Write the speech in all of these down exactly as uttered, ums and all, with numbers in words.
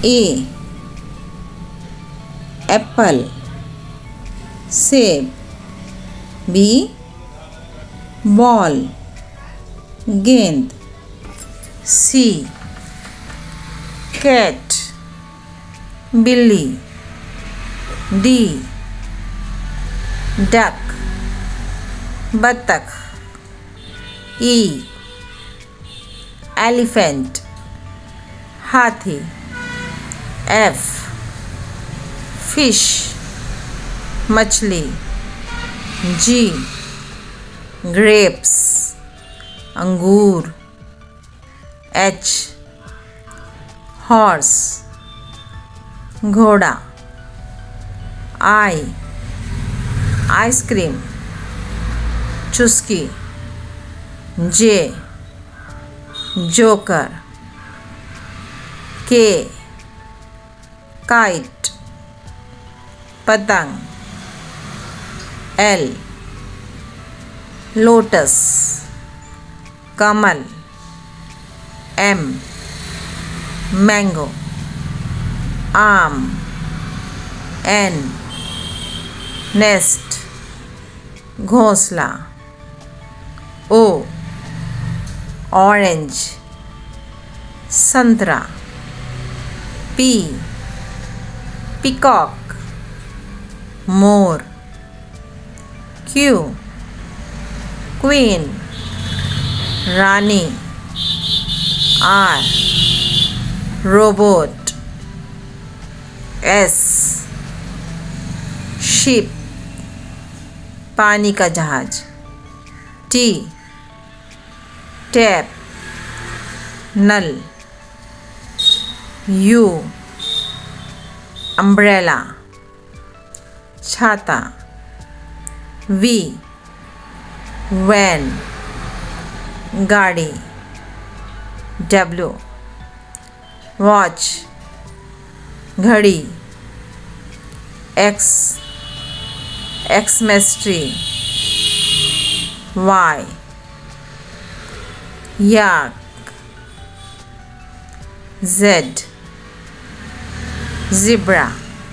ए apple, सेब, B ball गेंद, C cat बिल्ली, डी डक बत्तख, ई एलिफेंट हाथी, एफ फिश मछली, जी ग्रेप्स अंगूर, एच हॉर्स घोड़ा, आई आइसक्रीम चुस्की, जे जोकर, के काइट पतंग, एल लोटस कमल, एम मैंगो, आम, एन नेस्ट घोंसला, ओ ऑरेंज संतरा, पी पीकॉक मोर, क्यू क्वीन रानी, आर रोबोट, एस शिप पानी का जहाज, टी टैप नल, यू अम्ब्रेला छाता, वी वैन गाड़ी, डब्ल्यू वॉच घड़ी, x एक्समेस tree, Y yak, Z zebra.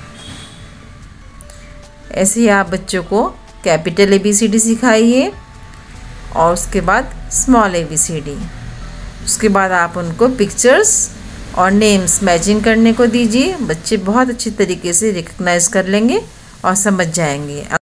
ऐसे ही आप बच्चों को capital A B C D सिखाइए और उसके बाद small A B C D. उसके बाद आप उनको पिक्चर्स और नेम्स मैचिंग करने को दीजिए। बच्चे बहुत अच्छी तरीके से रिकग्नाइज कर लेंगे और समझ जाएंगे।